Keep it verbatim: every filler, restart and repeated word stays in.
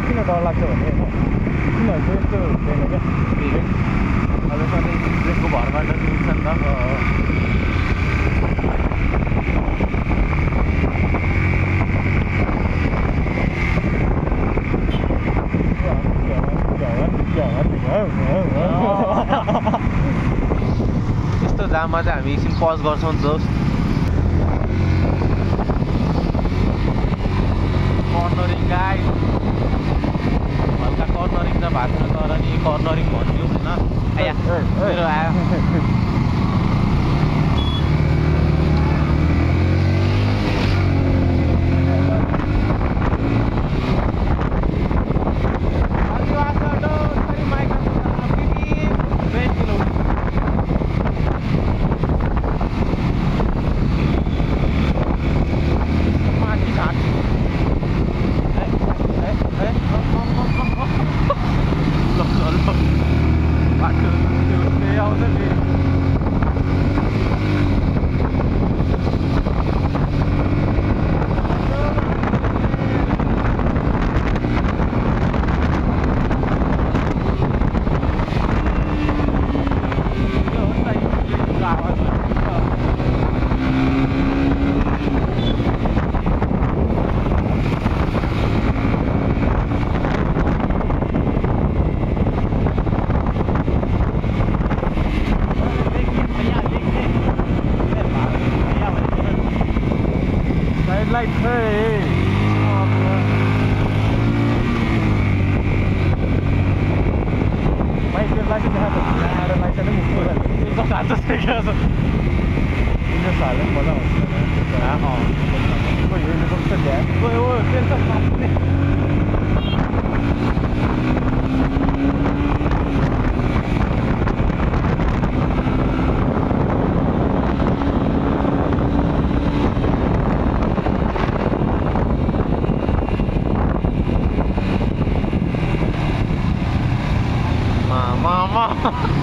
किन डर लाग्छ भने होइन किनभने यस्तो हुँदैन क्या ब्रेक अब सधैँ ब्रेकको भरबाट मिल्छ नि त यस्तो जाममा चाहिँ हामी एकछिन पज गर्छौँ नि दोस्त कर्नरिङ गाई हल्का कर्नरिङ त भएको छ तर नि कर्नरिङ भन्यो होइन आया मेरो आयो लाइट है भाइ त्यो लाइट देखाएको आएर लाइट नै मुक्छु हात देखाएको छ त्यो साले मजा आउँछ कोही हेर्नु सक्छ त्यहाँ कोही हो टेन्सन नपुग्ने Mama